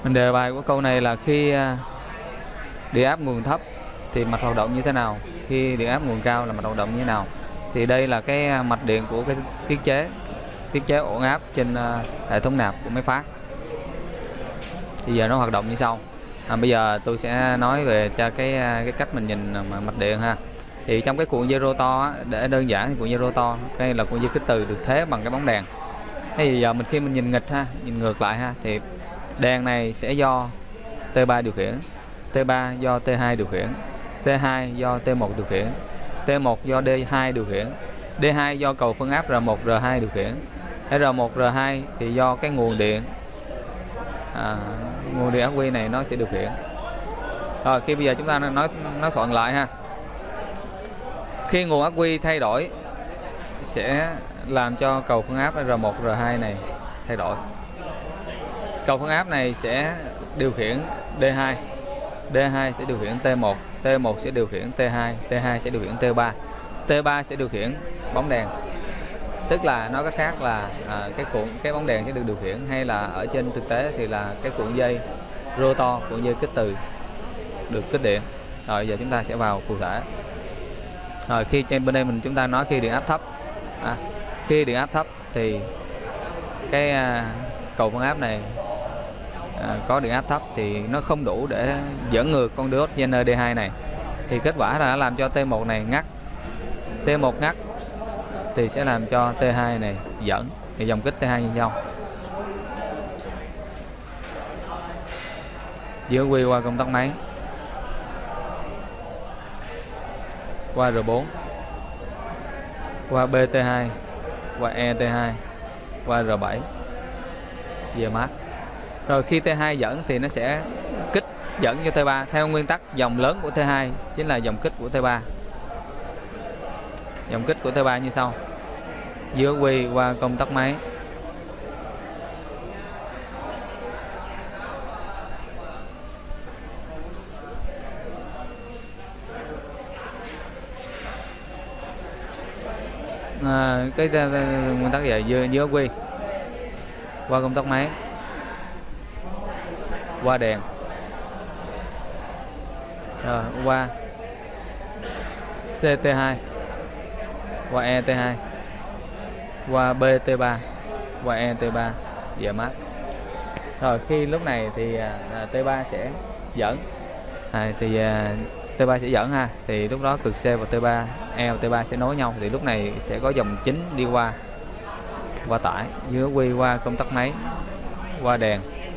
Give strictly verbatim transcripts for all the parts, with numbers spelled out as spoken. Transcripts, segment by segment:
Mình đề bài của câu này là khi điện áp nguồn thấp thì mạch hoạt động như thế nào, khi điện áp nguồn cao là mạch hoạt động như thế nào. Thì đây là cái mạch điện của cái tiết chế tiết chế ổn áp trên hệ thống nạp của máy phát. Bây giờ nó hoạt động như sau. À, bây giờ tôi sẽ nói về cho cái cái cách mình nhìn mạch điện ha. Thì trong cái cuộn dây rotor á, để đơn giản thì cuộn dây rotor đây là cuộn dây kích từ được thế bằng cái bóng đèn. Thì giờ mình khi mình nhìn nghịch ha, nhìn ngược lại ha, thì đèn này sẽ do T ba điều khiển, T ba do T hai điều khiển, T hai do T một điều khiển, T một do D hai điều khiển, D hai do cầu phân áp R một R hai điều khiển, R một R hai thì do cái nguồn điện à, nguồn điện ắc quy này nó sẽ điều khiển. Rồi khi bây giờ chúng ta nói nói thuận lại ha. Khi nguồn ắc quy thay đổi sẽ làm cho cầu phân áp R một R hai này thay đổi. Cầu phân áp này sẽ điều khiển D hai, D hai sẽ điều khiển T một, T một sẽ điều khiển T hai, T hai sẽ điều khiển T ba, T ba sẽ điều khiển bóng đèn. Tức là nói cách khác là à, cái cuộn cái bóng đèn sẽ được điều khiển, hay là ở trên thực tế thì là cái cuộn dây rotor, cuộn dây kích từ được kích điện. Rồi giờ chúng ta sẽ vào cụ thể. Rồi khi trên bên đây mình chúng ta nói khi điện áp thấp, à, khi điện áp thấp thì cái à, cầu phân áp này à, có điện áp thấp thì nó không đủ để dẫn ngược con diode Zener D hai này. Thì kết quả là nó làm cho T một này ngắt, T một ngắt thì sẽ làm cho T hai này dẫn, thì dòng kích T hai như nhau. Giữa quy qua công tắc máy, qua R bốn, qua B T hai, qua E T hai, qua R bảy về mát. Rồi khi T hai dẫn thì nó sẽ kích dẫn cho T ba theo nguyên tắc dòng lớn của T hai chính là dòng kích của T ba. Dòng kích của T ba như sau. Giữa quy qua công tắc máy, à, cái nguyên tắc vậy, giữa, giữa quy qua công tắc máy, qua đèn, rồi qua C T hai, qua E T hai, qua B T ba, qua E T ba về mát. Rồi khi lúc này thì à, T ba sẽ dẫn, à, thì à, T ba sẽ dẫn ha, thì lúc đó cực C và T ba, E và T ba sẽ nối nhau, thì lúc này sẽ có dòng chính đi qua qua tải, giữa quy qua công tắc máy, qua đèn,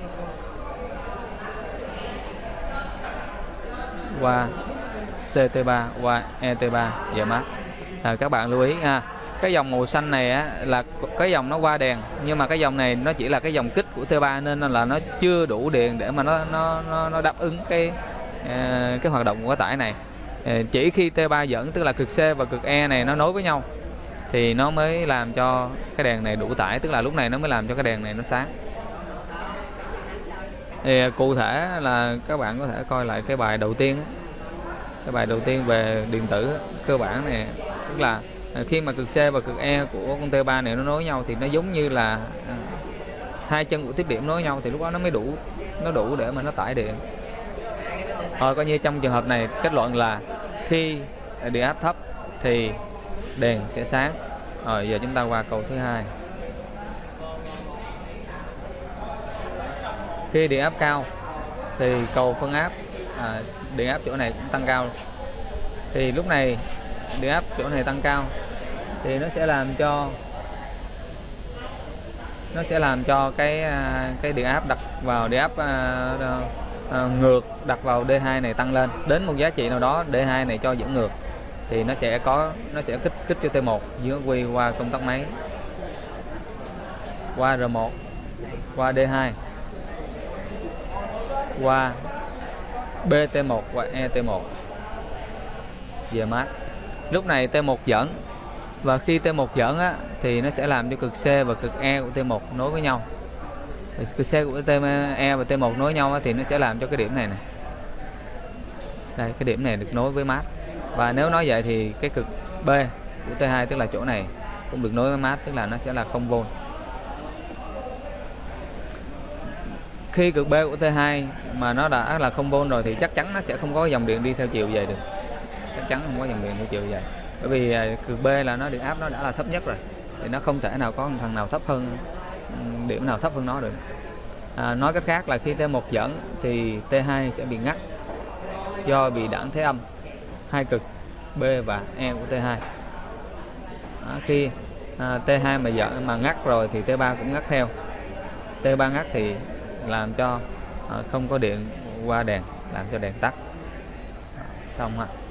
qua C T ba, qua E T ba về mát. À, các bạn lưu ý ha, cái dòng màu xanh này á, là cái dòng nó qua đèn, nhưng mà cái dòng này nó chỉ là cái dòng kích của T ba nên là nó chưa đủ điện để mà nó nó nó, nó đáp ứng cái uh, cái hoạt động của cái tải này. Uh, chỉ khi T ba dẫn, tức là cực C và cực E này nó nối với nhau thì nó mới làm cho cái đèn này đủ tải, tức là lúc này nó mới làm cho cái đèn này nó sáng. Thì uh, cụ thể là các bạn có thể coi lại cái bài đầu tiên, cái bài đầu tiên về điện tử cơ bản này, tức là khi mà cực C và cực E của con T ba này nó nối nhau thì nó giống như là à, hai chân của tiếp điểm nối nhau, thì lúc đó nó mới đủ nó đủ để mà nó tải điện. Rồi coi như trong trường hợp này kết luận là khi điện áp thấp thì đèn sẽ sáng. Rồi giờ chúng ta qua câu thứ hai. Khi điện áp cao thì cầu phân áp à, điện áp chỗ này cũng tăng cao, thì lúc này điện áp chỗ này tăng cao thì nó sẽ làm cho nó sẽ làm cho cái cái điện áp đặt vào điện áp uh, uh, ngược đặt vào D hai này tăng lên đến một giá trị nào đó, D hai này cho dẫn ngược thì nó sẽ có nó sẽ kích kích cho T một, giữa quy qua công tắc máy, qua R một, qua D hai, qua B T một, qua E T một về mát. Lúc này T một dẫn, và khi T một dẫn á, thì nó sẽ làm cho cực C và cực E của T một nối với nhau. Thì cực C của T E và T một nối nhau á, thì nó sẽ làm cho cái điểm này này, đây cái điểm này được nối với mát. Và nếu nói vậy thì cái cực B của T hai, tức là chỗ này, cũng được nối với mát, tức là nó sẽ là không vôn. khi cực B của T hai mà nó đã là không volt rồi thì chắc chắn nó sẽ không có dòng điện đi theo chiều về được, chắc chắn không có dòng điện theo chiều về, bởi vì cực B là nó điện áp nó đã là thấp nhất rồi, thì nó không thể nào có thằng nào thấp hơn, điểm nào thấp hơn nó được. À, nói cách khác là khi T một dẫn thì T hai sẽ bị ngắt do bị đẳng thế âm hai cực B và E của T hai. À, khi à, T hai mà dẫn mà ngắt rồi thì T ba cũng ngắt theo. T ba ngắt thì làm cho à, không có điện qua đèn, làm cho đèn tắt. Xong ha.